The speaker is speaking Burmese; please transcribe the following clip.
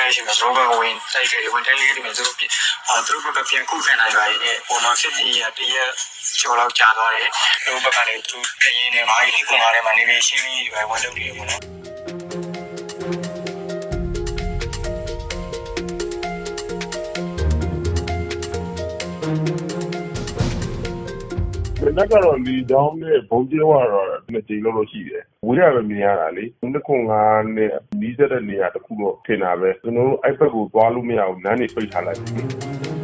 ရှိမှာကျွန်တော်ကဝင်တိုက်ခဲ့တယ်ဝင်တိုက်ခဲ့တယ်ဆိုတော့သူတို့ကပြန်ခုခံနိုင်ပါရဲ့ပုံမှန်ဖြစ်ပြီးတရက်ကျော်လောက်ကြာသွားတယ်သူတို့ဘက်ကလည်းသူခရင်နဲ့မာကြီးခုငါထဲမှာနေပြီးရှင်းပြီးပဲဝန်လုပ်နေတယ်ပေါ့နော်那个里江的房间话了，那进了都是的。为啥个米啊哩？那空啊呢？你这的你啊，都苦了，天哪呗？那种爱不过马路没有，哪里飞下来？